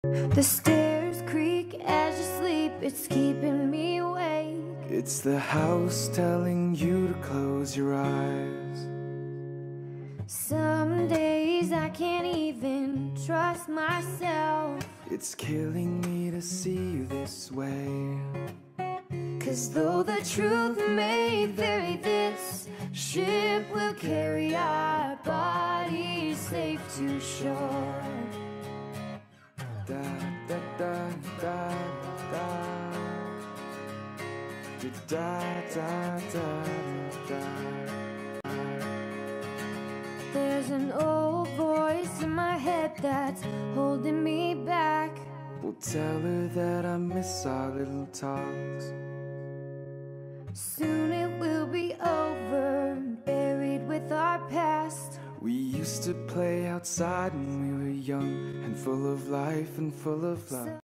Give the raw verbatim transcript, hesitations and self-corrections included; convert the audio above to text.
The stairs creak as you sleep, it's keeping me awake. It's the house telling you to close your eyes. Some days I can't even trust myself. It's killing me to see you this way. 'Cause though the truth may vary, this ship will carry our bodies safe to shore. Da da da da da da da da da da. There's an old voice in my head that's holding me back. We'll tell her that I miss our little talks. Soon it will be over, buried with our past. We used to play outside when we were young and full of life and full of love.